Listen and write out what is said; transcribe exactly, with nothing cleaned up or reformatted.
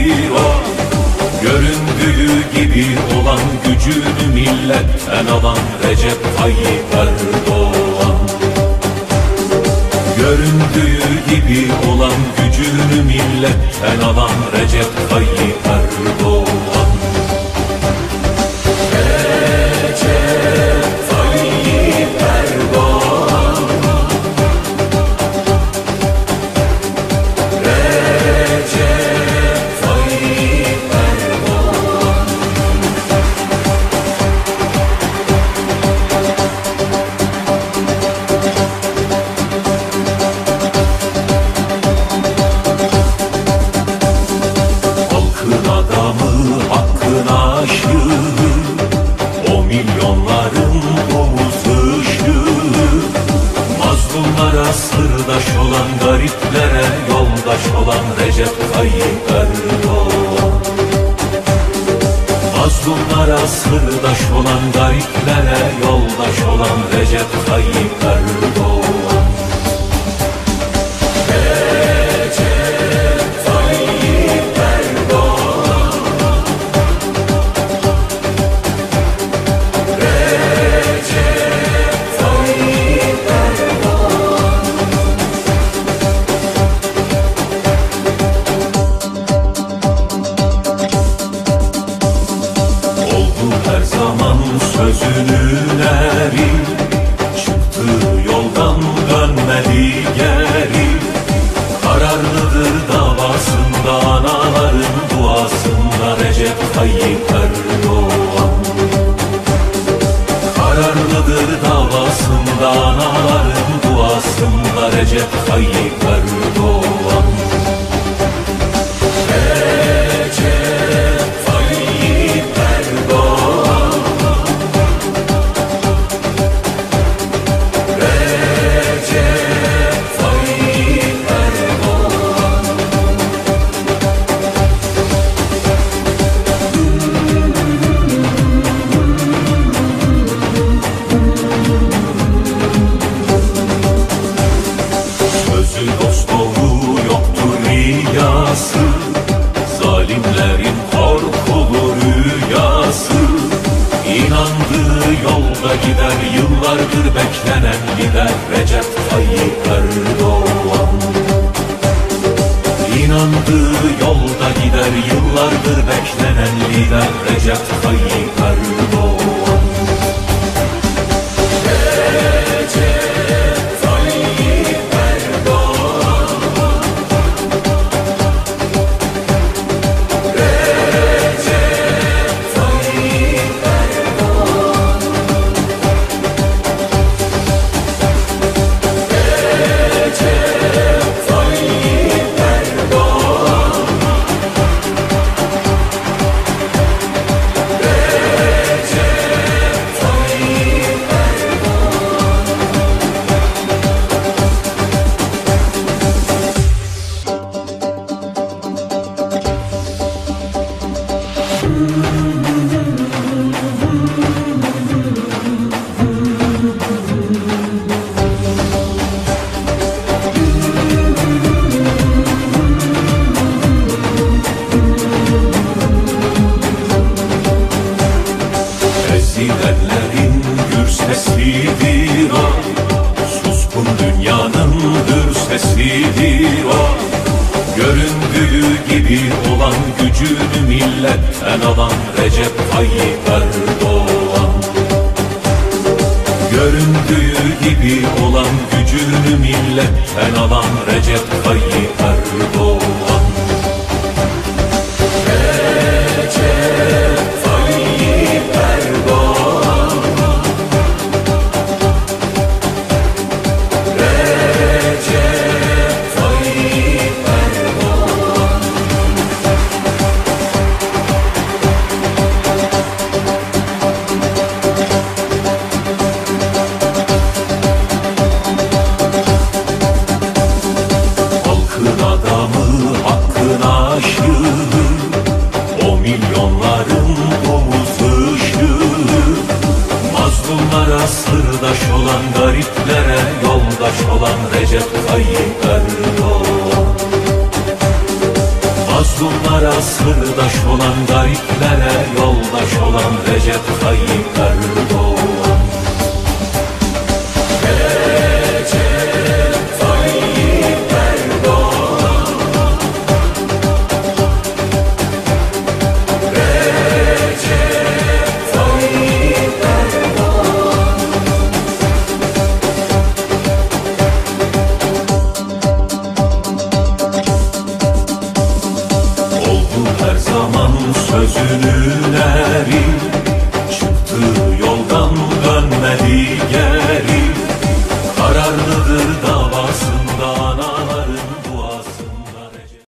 sesidir o. Göründüğü gibi olan gücünü milletten alan Recep Tayyip Erdoğan. Göründüğü gibi olan gücünü milletten alan Recep Tayyip Erdoğan. O milyonların omuz ışığı, mazlumlara sırdaş olan, gariplere yoldaş olan Recep Tayyip Erdoğan. Mazlumlara sırdaş olan, gariplere yoldaş olan Recep Tayyip Erdoğan. Her zaman sözünün eri, çıktığı yoldan dönmedi geri. Kararlıdır davasında, anaların duasında Recep Tayyip Erdoğan. Kararlıdır davasında, anaların duasında Recep Tayyip Erdoğan. Zalimlerin korkulu rüyası, İnandığı yolda gider, yıllardır beklenen lider Recep Tayyip Erdoğan. İnandığı yolda gider, yıllardır beklenen lider Recep Tayyip Erdoğan. Ezilenlerin gür sesidir o, suskun dünyanın hür sesidir o. Göründüğü gibi olan gücünü milletten alan Recep Tayyip Erdoğan. Göründüğü gibi olan gücünü milletten alan Recep Tayyip Erdoğan. Sırdaş olan, gariplere yoldaş olan Recep Tayyip Erdoğan. Mazlumlar Mazlumlara sırdaş olan, gariplere yoldaş olan Recep Tayyip Erdoğan. Recep Tayyip Erdoğan. Recep Tayyip Erdoğan. Oldu her zaman sözünün eri,